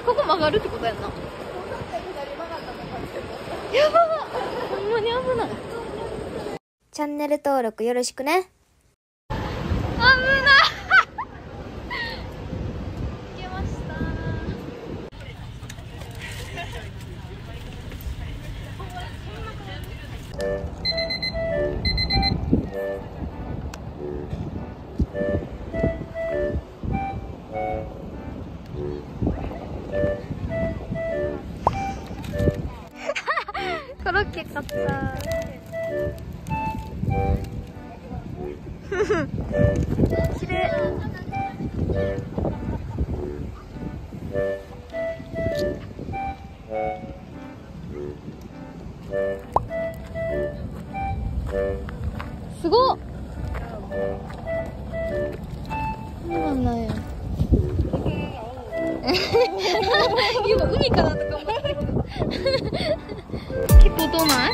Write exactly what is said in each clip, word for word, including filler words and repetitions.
ここ曲がるってことやんな。やばっ、ほんまに危ない。 チャンネル登録よろしくね。 危ないいけました。コロッケ買った。綺麗。すごっ。そうなんだよ。今海かなとか思ったけど。結構遠ない？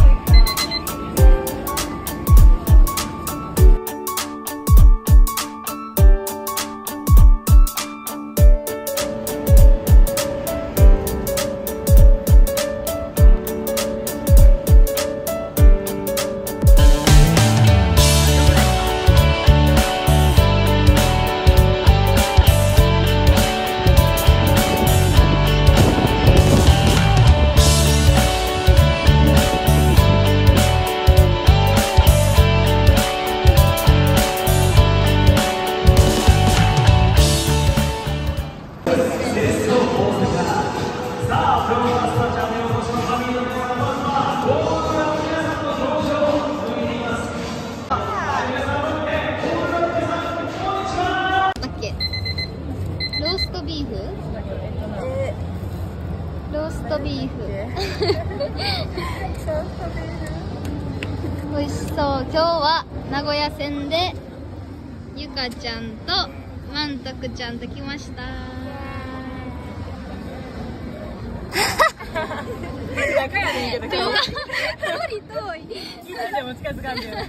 ローストビーフ、えー、ローストビーフ美味しそう。今日は名古屋線でゆかちゃんとまんたくちゃんと来ました。 仲やねんけど、 遠い遠い。 いつでも近づかんでる。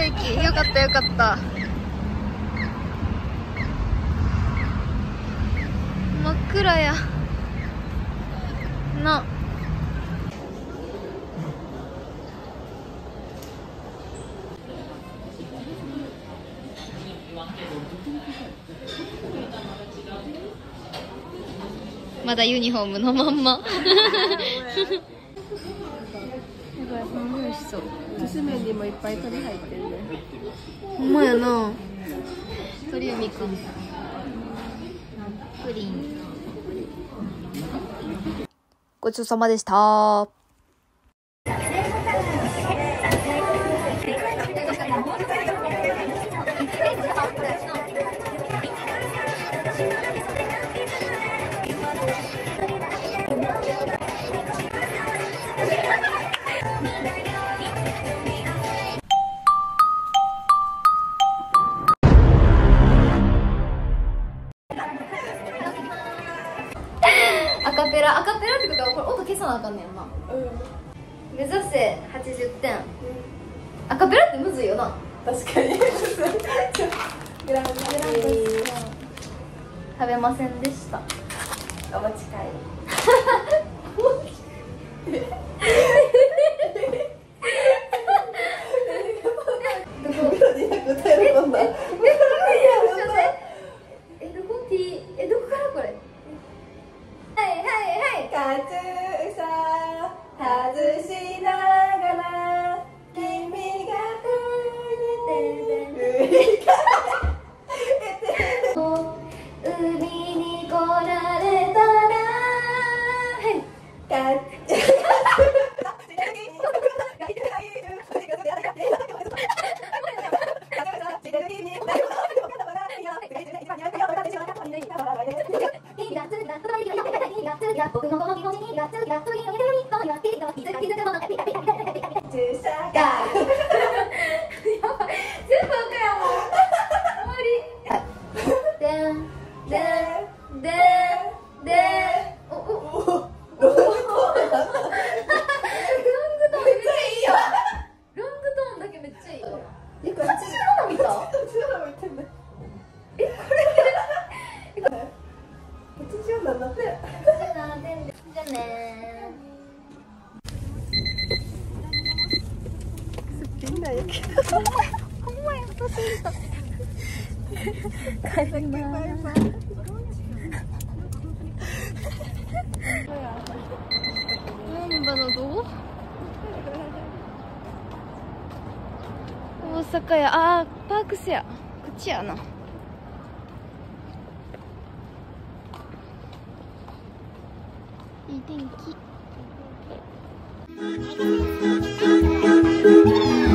雪。よかったよかった。真っ暗やな。まだユニフォームのまんま。 きしめんにもいっぱい鳥入ってるね。 ほんまやな。鳥海くん。プリン。 ごちそうさまでした。アカペラ、アカペラってことはこれ音消さなあかんねんな。うん。目指せはちじゅってん。うん、アカペラってむずいよな。 確かに。グランドス食べませんでした。 お持ち帰り。どこに答えるもんだ。 え、どこ T、え、どこからこれ。はいはいはい。 カチューシャ外しながら君が海に来られたら、はい僕のこの気持ちにがつがつぎの緑の今気づか気づか気づかものピカピカピカピカピカピカ注射がやばい全部赤やもん終わりでんでんでんでんおおおロングトーンめっちゃいいよロングトーンだけめっちゃいいよえこれはちじゅうなな見たはちじゅうなな見てんねえこれはちじゅうなな点じゃあねすっぴんなんやけどほんまや私だ帰りまーす難波のど大阪や。あーパークスや。こっちやな。いい天気。